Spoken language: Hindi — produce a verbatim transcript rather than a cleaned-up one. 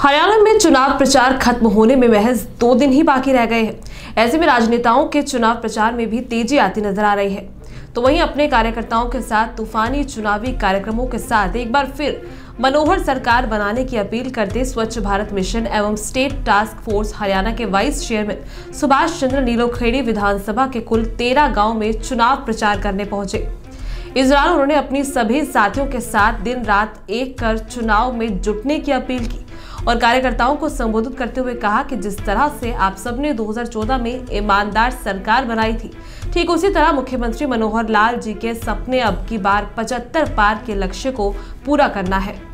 हरियाणा में चुनाव प्रचार खत्म होने में महज दो दिन ही बाकी रह गए हैं। ऐसे में राजनेताओं के चुनाव प्रचार में भी तेजी आती नजर आ रही है। तो वहीं अपने कार्यकर्ताओं के साथ तूफानी चुनावी कार्यक्रमों के साथ एक बार फिर मनोहर सरकार बनाने की अपील करते स्वच्छ भारत मिशन एवं स्टेट टास्क फोर्स हरियाणा के वाइस चेयरमैन सुभाष चंद्र नीलोखेड़ी विधानसभा के कुल तेरह गाँव में चुनाव प्रचार करने पहुंचे। इस दौरान उन्होंने अपनी सभी साथियों के साथ दिन रात एक कर चुनाव में जुटने की अपील की और कार्यकर्ताओं को संबोधित करते हुए कहा कि जिस तरह से आप सबने दो हज़ार चौदह में ईमानदार सरकार बनाई थी, ठीक उसी तरह मुख्यमंत्री मनोहर लाल जी के सपने अब की बार पचहत्तर पार के लक्ष्य को पूरा करना है।